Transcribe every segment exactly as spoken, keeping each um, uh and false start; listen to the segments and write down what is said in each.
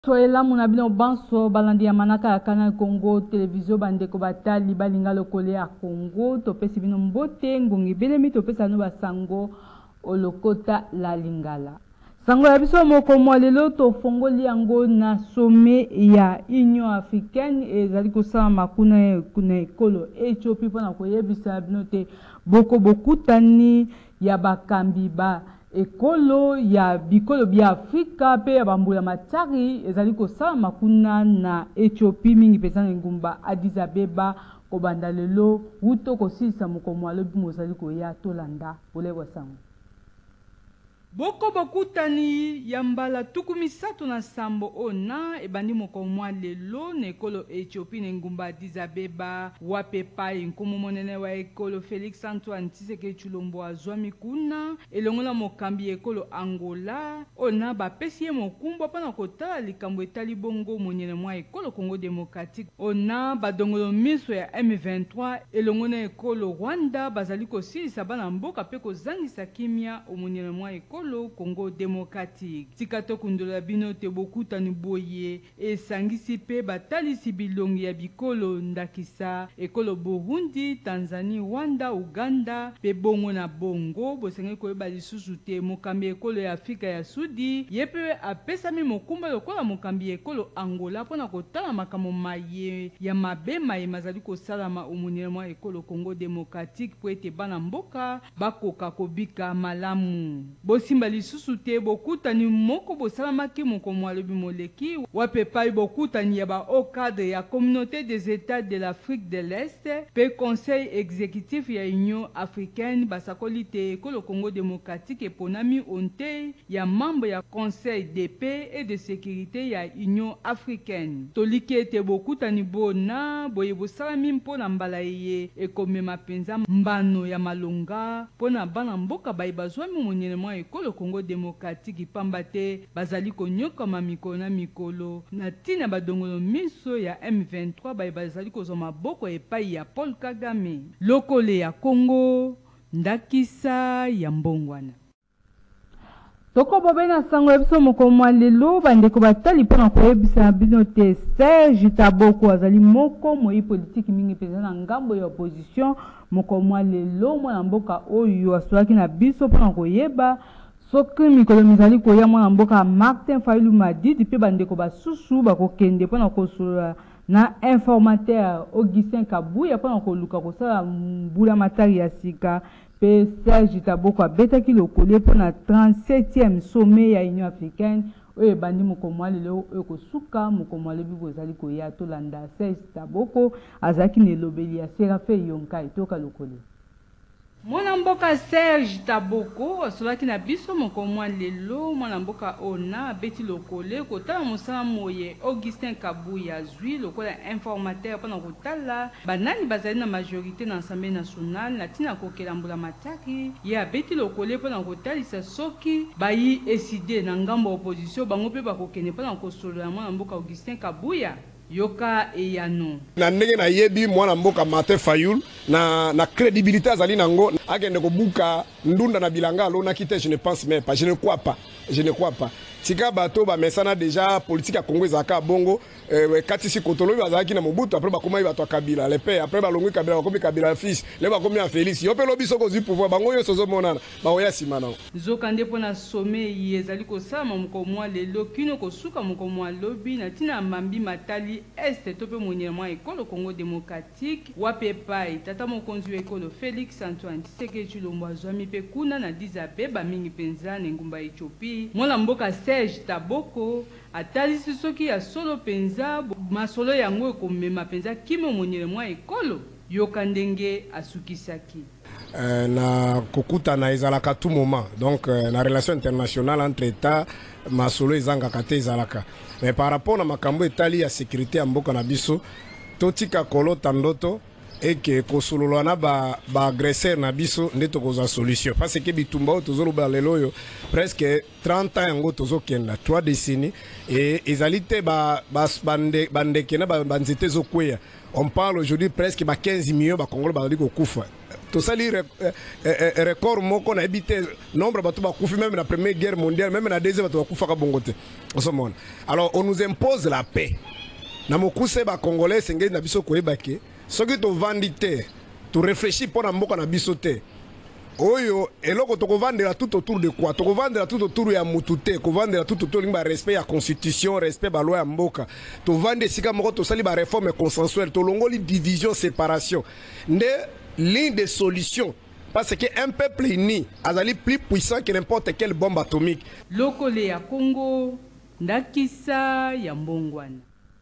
Soela munabino banso balandi ya manaka ya Canal Congo télévision bandeko batali balinga lokole ya Congo topesi bino mbote ngongi belemi topesa no basango olokota la lingala sango ya biso moko mwa lelo tofongoli yango na sommet ya Union Africaine ezali kosala makuna kuna ekolo Ethiopie mpona koyebisa bino te boko bokutani ya bakambi ba ekolo ya bikolo bya Afrika pe ya bambula matari ezali kosala makuna na Ethiopie mingi pesa na ngumba Addis Abeba kobanda lelo wuto kosisa mokomo alobi mozali koya tolanda bolebwa sango boko bakutani ya mbala tuku misato na sambo ona ebandi moko mwa lelo na ekolo Ethiopie na ngumba Addis Abeba wape pai nkumu monene wa ekolo Félix Antoine Tshisekedi Tshilombo azwami kuna elongo na mokambi ekolo Angola ona bapesi ye mokumba mpona kotala likambo etali bongo monene mwa ekolo Congo Démocratique ona badongolo miso ya M vingt-trois elongo na ekolo Rwanda bazali kosilisa bana mboka pe kozangisa kimia omonene mwa ekolo Congo Démocratique tikato kundola bino te bokutani boye esangisi pe batalisi bilongi ya bikolo ndakisa ekolo Burundi, Tanzania, Rwanda, Uganda pe bongo na bongo bosenge koyeba lisusu te mokambi ekolo ya Afrika ya Sudi yepe apesami mokumba lokola mokambi ekolo Angola mpona kotala makambo maye ya mabe maye mazali kosalama omonene mwa ekolo Congo Démocratique po ete bana mboka bakoka kobika malamu bosimba lisusu te bokutani moko bosalamaki mokomo alobi moleki wape pai bokutani ya ba haut cadre ya Communauté des États de l'Afrique de l'Est pe Conseil exécutif ya Union Africaine basakoli te ekolo Congo Démocratique eponami onte ya membre ya Conseil de paix et de sécurité ya Union Africaine toliki ete bokutani bona boye bosalami mpona mbala ye ekomema penza mbano ya malonga mpona bana mboka bayi bazwami monene mwa ekolo Congo Démocratique pamba te bazali konyokama mikolo na mikolo na tina badongolo miso ya M vingt-trois bayi bazali kozwa maboko epai ya Paul Kagame lokole ya Congo ndakisa ya mbongwana toko bobe na sango ebiso mokomwa lelo bandeko batali mpona koyebisa bino te Serge Taboko azali moko moi politiki mingi peza na ngambo ya opposition mokomwa lelo mwana mboka oyo asolaki na biso mpona koyeba soki mikolo mizali koya mwana mboka Martin Fayulu Madidi pe bandeko basusu bakokende mpona kosolola na informateur Augustin Kabuya mpona koluka kosala mbula matari ya sika pe Serge Taboko abetaki lokole mpona trente-septième sommet ya Union Africaine oyo ebandi mokomo lelo oyo kosuka mokomo alobi bozali koya tolanda Serge Taboko azalaki na elobeli ya Serafe Yonka etoka lokole mwana mboka Serge Taboko asolaki na biso mokomwa lelo mwana mboka ona beti lokole kotala mosala moye Augustin Kabuya zwi lokola informateur mpona kotala banani bazali na majorité na Assemblée nationale na tina kokela mbula mataki ye abeti lokole mpona kotalisa soki bayi eside na ngambo opposition bango mpe bakokende mpona kosolola mwana mboka Augustin Kabuya yoka eyano na ndenge na yebi mwana mboka Martin Fayulu na na crédibilité azali nango akende kobuka ndunda na bilanga alona kite je ne pense même pas je ne crois pas je ne crois pas tika bato ba mesana déjà politique ya Congo ezaka bongo euh, katisi kotolo bazaki na Mobutu après bakoma bato Kabila le père après balongwe Kabila bakomi Kabila fils le bakomi en Félix yo pe lobi soko zi pouvoir bango yo sozo monana ba oya simana zokande pona sommet yezali kosama mokomwa lelo kino kosuka mokomwa lobi na tina mambi matali est tope monyema ekolo Congo Démocratique wape pai tata mokonzi ekolo Félix Antoine Tshisekedi Tshilombo azwami pe kuna na Addis Abeba mingi penza na ngumba Ethiopie mwana mboka Serge Taboko atalisi soki ya solo penza masolo yango ekomema penza kimo monyele mwa ekolo yoka ndenge asukisaki euh, na kokuta na ezalaka tout moment donc euh, na relation internationale entre états masolo ezangaka te ezalaka mais par rapport na makambo etali ya sécurité ya mboka na biso totika kolota ndoto et que kosololana ba ba agresseur na biso nde tokoza solution parce que bitumba o tozoloba lelo yo presque trente ans yango tozokenda trois décennies et ezalité ba bande bande kena ba banzete zokweya. On parle aujourd'hui presque ba quinze millions ba Congolais ba liko kufa. Tout ça, le record moko na habité nombre de gens même la première guerre mondiale, même la deuxième, alors on nous impose la paix. Na mokuse ba Congolais sengeli na biso koyebake soki to vandite to réfléchir pour na mboka na biso te oyo eloko to kovandela tout autour de quoi to kovandela tout autour ya mutute kovandela tout autour ba respect ya constitution respect ba loi ya mboka to vande sika moko to sali ba réforme consensuelle to longoli division séparation nde l'une des solutions parce qu'un peuple uni azali plus puissant que n'importe quelle bombe atomique. Lokole ya Congo ndakisa ya mbongwana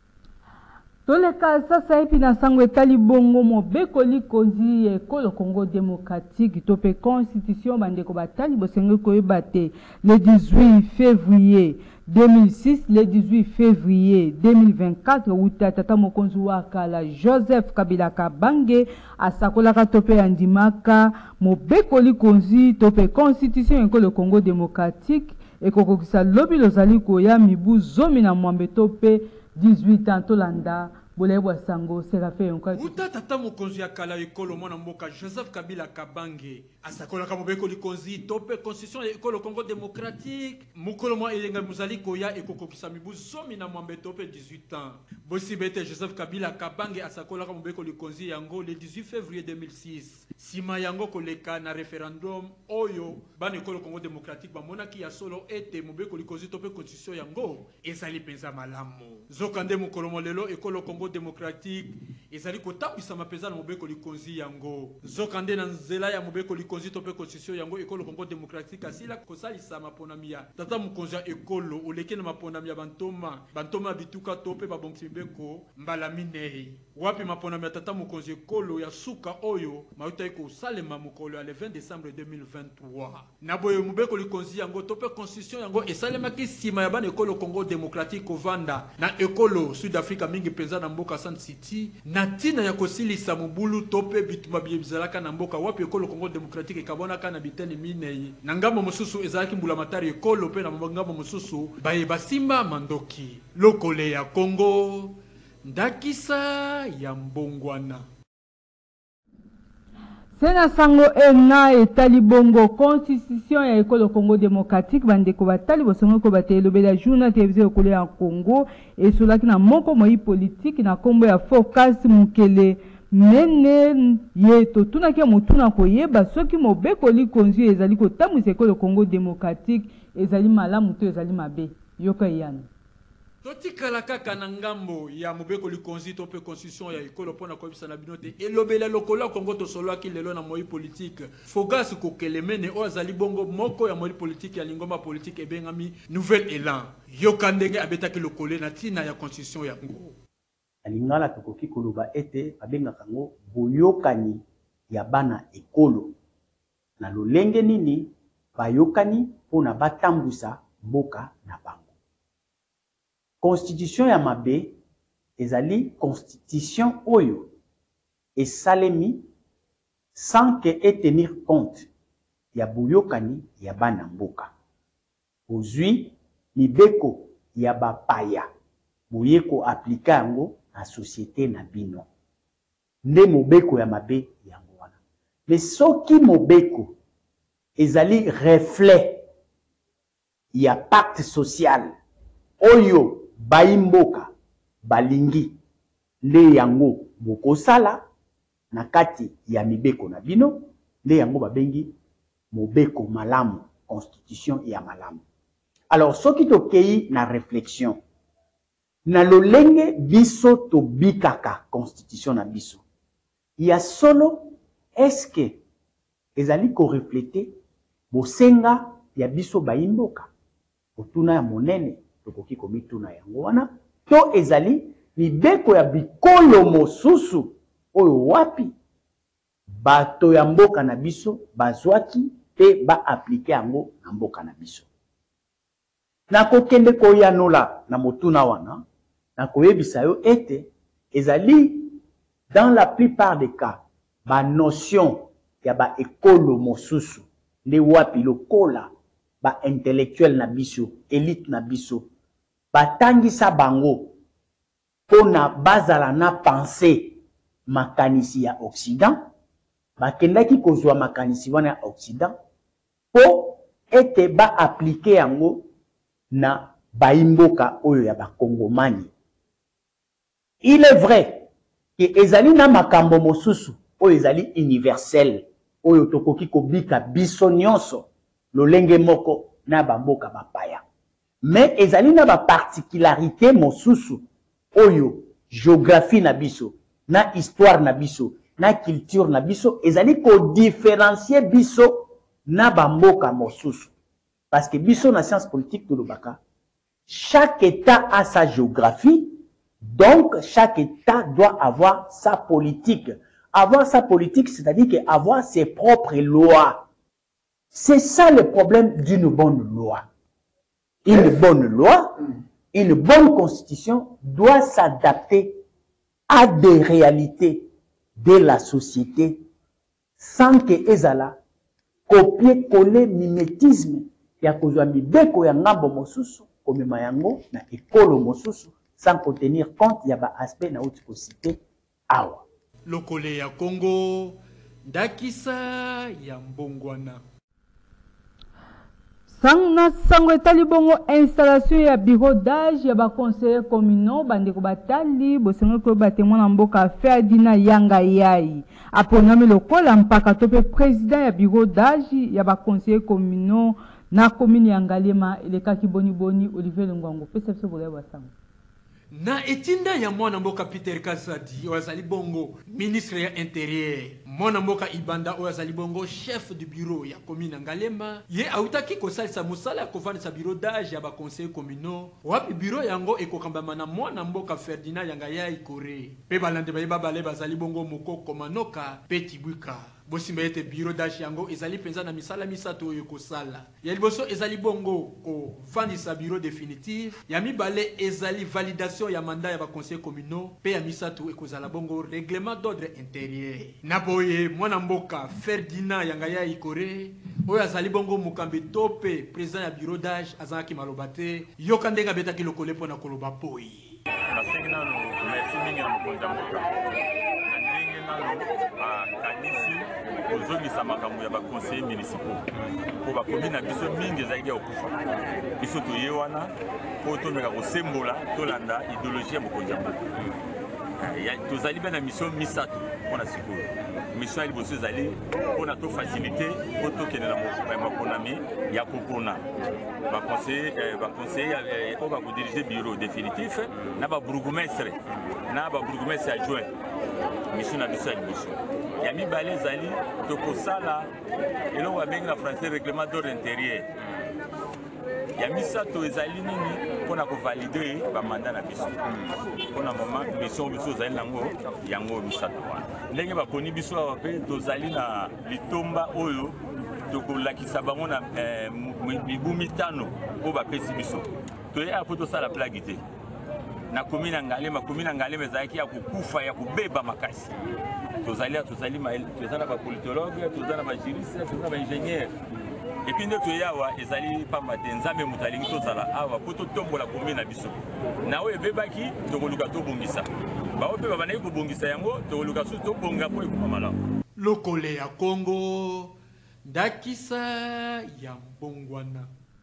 toleka sasa epi na sango etali bongo mobekoli kozi ekolo Congo démocratique tope constitution bandeko batali bosenge koyeba te le dix-huit février deux mille six le dix-huit février deux mille vingt-quatre uta tata mokonzi wa kala Joseph Kabila Kabange asakolaka tope ya ndimaka mobekoli kozi tope constitution ekolo Congo démocratique ekokokisa lobi lozali koya mibu zomi na mwambe tope dix-huit ans tolanda bolebwa sango serafe yonka uta tata mokonzi ya kala ekolo mwana mboka Joseph Kabila Kabange asakolaka mobekoli konzi tope constitution ya ekolo Congo démocratique mukolo mwa elenga muzali koya ekokokisa mibu zomi na mwambe tope dix-huit ans bosi bete Joseph Kabila Kabange asakolaka mobekoli konzi yango le dix-huit février deux mille six sima yango koleka na référendum oyo bana ekolo Congo démocratique bamonaki ya solo ete mobekoli konzi tope constitution yango ezali penza malamu zokande mukolo molelo ekolo Congo démocratique ezali kotambisa mapeza na mobekoli konzi yango zokande na nzela ya mobekoli konzi tope constitution yango ekolo Congo démocratique asila kosalisa maponami ya tata mokonzi ya ekolo oleke na maponami ya bantoma bantoma bituka tope babongisi mibeko mbala minei wapi maponami ya tata mokonzi ekolo ya suka oyo mauta eko salema mokolo ya le vingt décembre deux mille vingt-trois na boye mobekoli konzi yango tope constitution yango esalemaki sima ya bana ekolo Congo démocratique kovanda na ekolo Sud Africa mingi penza na mboka Sun City na tina ya kosilisa mobulu tope bituma bizalaka na mboka wapi ekolo Congo démocratique ekabonaka na biteni minei na ngambo mosusu ezalaki mbula matari ekolo pe na ngambo mosusu baye basimba mandoki lokole ya Congo ndakisa ya mbongwana Sena sango ena etali bongo constitution ya ekolo Congo démocratique bandeko batali bosongo ko batelo bela journal télévisé ekolo ya Congo esolaki na moko moi politique na kombo ya Focus Mukele mene ye totuna ke mutuna koyeba soki mobekoli konzi ezali kotamwisa ekolo Congo démocratique ezali malamu to ezali mabe yoka yana totikala kaka na ngambo ya mobekoli konzi tope constitution ya ekolo pona koyebisa na binote elobela lokolo Congo to solwaki lelo na moi politique Focus kokelemene o azali bongo moko ya moi politique ya lingomba politique ebengami nouvel élan yoka ndenge abetaki lokole na tina ya constitution ya ngo alingala tokoki koloba ete abengaka ngo boyokani ya bana ekolo na lolenge nini bayokani pona batambusa mboka na bango. Constitution ya mabe ezali constitution oyo esalemi sans que et tenir compte ya boyokani ya bana mboka. Ozwi mibeko ya bapaya boyeko aplika yango na société na bino. Nde mobeko ya mabe yango wana. Mais soki mobeko ezali reflet ya pacte social oyo baimboka balingi nde yango bokosala na kati ya mibeko na bino nde yango babengi mobeko malamu constitution ya malamu. Alors soki tokei na réflexion na lolenge biso to bikaka constitution na biso ya solo est-ce que ezali ko refléter bosenga ya biso baimboka otuna ya monene tokoki komituna yango wana to ezali mibeko ya bikolo mosusu oyo wapi bato ya mboka na biso bazwaki pe ba appliquer yango na mboka na biso. Na kokende koyanola na motuna wana na koyebisa yo ete ezali dans la plupart des cas, ma notion ya ba ekolo mosusu, les wapi lokola, ba intellectuel na biso, élite na biso, ba tangisa bango, pona bazala na pensée makanisi ya Occident, ba kendaki kozwa makanisi wana ya Occident, po ete ba appliquer yango na baimboka oyo ya ba Kongomani. Il est vrai que ezali na makambo mosusu oyo ezali universel oyo tokoki kobika biso nyonso lolenge moko na bamboka bapaya. Mais ezali na ba particularité mosusu oyo géographie na biso, na histoire na biso, na culture na biso ezali ko différencier biso na bamboka mosusu. Parce que biso na science politique to lobaka, chaque état a sa géographie, donc chaque état doit avoir sa politique. Avoir sa politique, c'est-à-dire avoir ses propres lois. C'est ça le problème d'une bonne loi. Une bonne loi, une bonne constitution doit s'adapter à des réalités de la société sans que ezala copier-coller mimétisme ya kozwa mibeko ya ngambo mosusu komema yango na ekolo mosusu sans tenir compte ya ba aspect na uti ko cité awa. Lokole ya Congo, Ndakisa ya Mbongwana. Sang na sango etali bongo installation ya bureau d'âge ya ba conseiller communaux bandeko batali bosengo ko batemwa na mboka Ferdina Yanga Yai aponami lokola mpaka tope président ya bureau d'âge ya ba conseiller communaux na commune ya Ngalema elekaki boni boni Olivier Lungwango pesa pesa bola ba sango. Na etinda ya mwana mboka Peter Kazadi oyazali bongo ministre ya intérieur, mwana mboka Ibanda oyazali bongo chef du bureau ya commune Ngalema ye autaki kosalisa musala ya kovanisa bureau d'âge ya ba conseil communaux wapi bureau yango ekokambama na mwana mboka Ferdinand Yangaya Ikore pe balande bayeba bale bazali bongo mokoko manoka peti bwika bosimba ete bureau d'âge yango ezali penza na misala misato oyo kosala ya liboso ezali bongo ko vandisa bureau définitif ya mibale ezali validation ya mandat ya ba conseil communaux pe ya misato ekozala bongo règlement d'ordre intérieur na boye mwana mboka Ferdinand Yangaya Ikore oyo azali bongo mukambi tope président ya bureau d'âge azaki malobate yoka ndenga betaki lokole pona koloba poi nasengi nano merci mingi na mokonzi ya mboka na ndenge nano akanisi kozongisa makambo ya baconseiller municipaux po bakomi na biso mingi ezalaki ya okufa biso toye wana po tomeka kosembola tolanda idéologie ya mokonzi ya mboka tozali mpe na mission misato mpona sikoyo mission ya liboso ezali mpona tofacilite po tokende na maponami ya kopona baconseiller oyo bakodirige bureau définitif na babourgmestre na babourgmestre adjoint mission na biso ya liboso ya mibale ezali tokosala eloko babengi na français règlement d'ordre intérieur ya misato ezali nini mpona kovalide bamanda na biso mpona mama mission biso ezali nango yango misato wana ndenge baponi biso awa mpe tozali na litomba oyo tokolakisa bango na mibu mitano oyo bapesi biso toyeya mpo tosala plagi te na komine ya Ngalema komine ya Ngalema ezalaki ya kokufa ya kobeba makasi tozali tozali toza na bapolitologue toza na bajuriste toza na baingénieur epi nde toyawa ezali pamba te nzambe moto alingi tozala awa mpo totombola komine na biso na oyo ebebaki tokoluka tobongisa bao mpe babandaki kobongisa yango tokoluka so tobonga mpo ekoma malamu lokole ya Congo Ndakisa ya Mbongwana.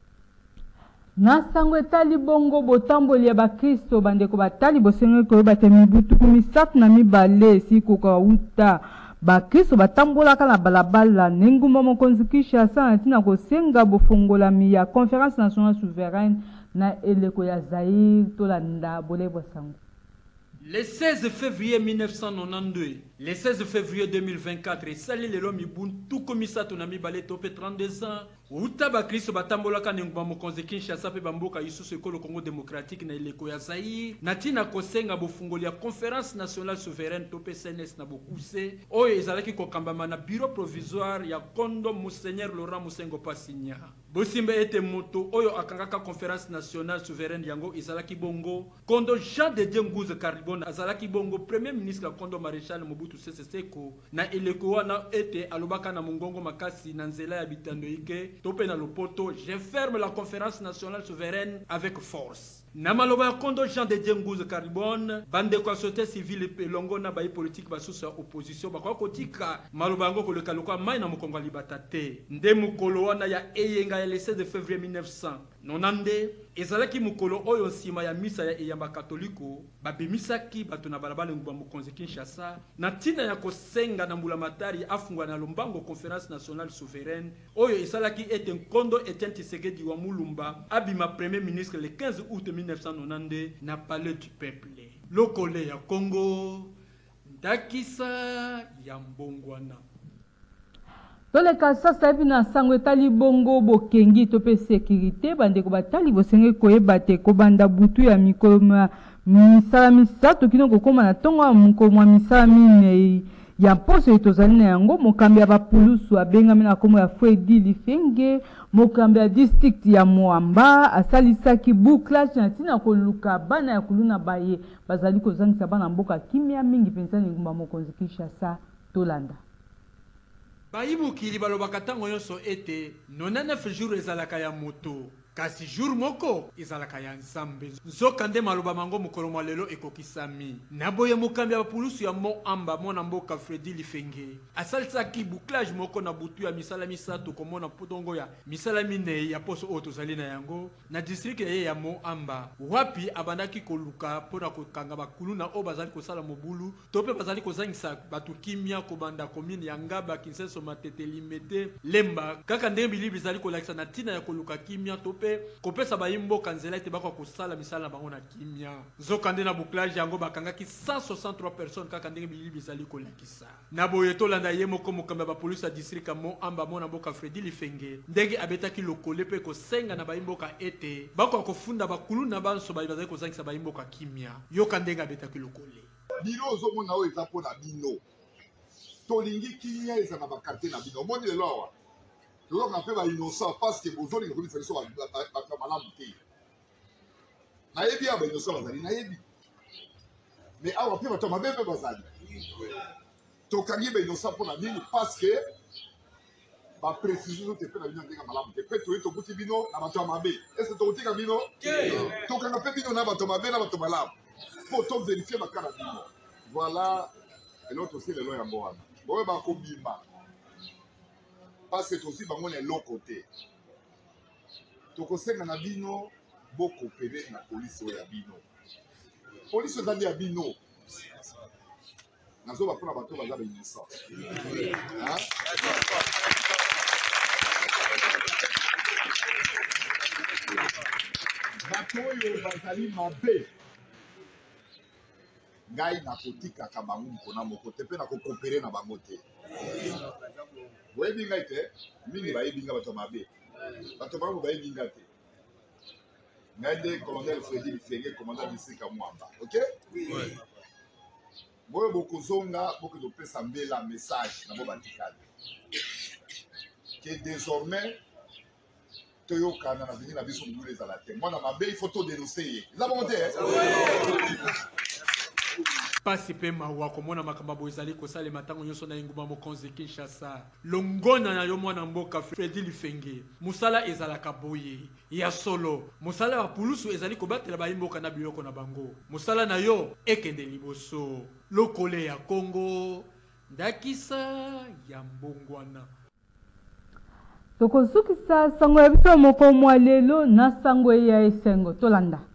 Na sango etali bongo botamboli ya bakristo bandeko batali bosengo koyeba te mibutuku misatu na mibale siko kauta bakristo batambolaka na balabala nengumba mokonzi Kinshasa na ntina kosenga bofongolami ya conférence nationale souveraine na eleko ya Zaïre tolanda bolebo sango. Le seize février mille neuf cent quatre-vingt-douze, le seize février deux mille vingt-quatre, sali lelo mibuntu komisa tonami bale topé trente-deux ans. Uta ba Kristo batambolaka nengba mokonzi Kinshasa pe bamboka isusu ekolo Congo démocratique na eleko ya Zaïre. Natina kosenga bofungoli ya conférence nationale souveraine topé C N S na bokuse. Oyo ezalaki kokambama na bureau provisoire ya Kondo Monseigneur Laurent Musengo Pasinya. bosimba ete moto oyo akangaka conférence nationale souveraine yango ezalaki bongo kondo Jean de Dieu Nguza Karibon azalaki bongo premier ministre ya kondo maréchal Mobutu Sese Seko na eleko wana ete alobaka na mongongo makasi na nzela ya bitando ike tope na lopoto je ferme la conférence nationale souveraine avec force. Na maloba ya kondo Jean de Dieu Nguza Karibon bande kwa société civile pelongo na bayi politique basusa opposition bakwa kotika maloba yango koleka lokwa mai na mokongo libata te nde mukolo wana ya eyenga ya le seize février mille neuf cent nonante ezalaki mukolo oyo nsima ya misa ya eyamba katoliko babimisaki bato na balabala nguba mokonzi Kinshasa na tina ya kosenga na mbula matari afungwa na lombango conférence nationale souveraine oyo esalaki ete nkondo Etienne Tshisekedi wa Mulumba abima premier ministre le quinze août mille neuf cent nonante na palais du peuple lokole ya Congo ndakisa ya mbongwana. Toleka sasa hivi na sango etali bongo bokengi tope sécurité bandeko batali bosenge koyeba te kobanda butu ya mikolo misala misato kino kokoma na tongo ya mokolo misala mine ya poso etozali na yango mokambi ya bapulusu abengami na kombo ya Fredi Lifenge mokambi ya district ya Moamba asalisaki bouclage na tina koluka bana ya kuluna baye bazali kozangisa bana mboka kimia mingi pensani ngumba mokonzi Kinshasa tolanda. Bayibukili balobaka tango nyonso ete quatre-vingt-dix-neuf jours ezalaka ya moto kasi jour moko ezalaka ya nzambe nzoka nde maloba mango mokolo mwa lelo ekokisami na boye mokambi ya bapulusu ya Moamba mwana mboka Fredi Lifenge asalisaki bouclage moko na butu ya misala misato komona podongo ya misala minei ya poso oyo tozali na yango na district ya ye ya Moamba wapi abandaki koluka mpona kokanga bakuluna oyo bazali kosala mobulu to mpe bazali kozangisa bato kimia kobanda komine ya Ngaba Kinseso Matete Limete Lemba kaka ndenge bilibi bizali kolakisa na tina ya koluka kimia to kopesa bayimbo kanzela ete bakwa kosala misala bango na kimia nzoka nde na bouclage yango bakangaki cent soixante-trois personnes kaka ndenge bilili bizali kolakisa na boye tolanda ye moko mokambi ya bapolisi ya district ya Moamba mona mboka Fredi Lifenge ndenge abetaki lokole mpe kosenga na bayimboka ete bakwa kofunda bakulu na banso bayi bazali kozangisa bayimboka kimia yoka ndenge abetaki lokole bino ozomona oyo eza mpo na bino tolingi kimia eza na bakarte na bino omoni lelo awa tozoka mpe bainocent parce que bozolinga kobisa biso bato malamu te nayebi awa bainocent bazali nayebi mais awa mpe bato mabe mpe bazali tokangi bainocent mpo na nini parce que baprécision te mpe na bino ndenge malamu te mpe toyi tokuti bino na bato ya mabe ese tokotika bino tokanga mpe bino na bato mabe na bato malamu mpo toverifie baka na bino voilà eloko tosi lelo yango wana boye bakobima parce que tosi bango na eloko te tokosenga na bino bokopere na polisi oyo ya bino polisi ezali ya bino nazoba mpona bato baza bainocent bato oyo bazali mabe ngai nakotikaka bango mpona moko te mpe nakokopere na bango te boyebi ngai te mingi bayebi nga bato mabe bato bango bayebi nga te ngai nde colonel Fredi Lifenge commandant district ya Moamba ok boyo bokozonga bokoki kopesa mbela message na bo batikali ke désormais toyokana na veni na biso mobulu ezala te mwana mabe il faut todénonce ye eza bongo te pasi pe mawa komona makamba bo ezali kosalema ntango nyonso na engumba mokonzi Kinshasa longona na yo mwana mboka Fredi Lifenge musala ezalaka boye ya solo musala ya pulusu ezali kobatela bayimboka na biloko na bango musala na yo ekende liboso lokole ya Congo ndakisa ya mbongwana tokozukisa sango ya biso moko mwa lelo na sango ya esengo tolanda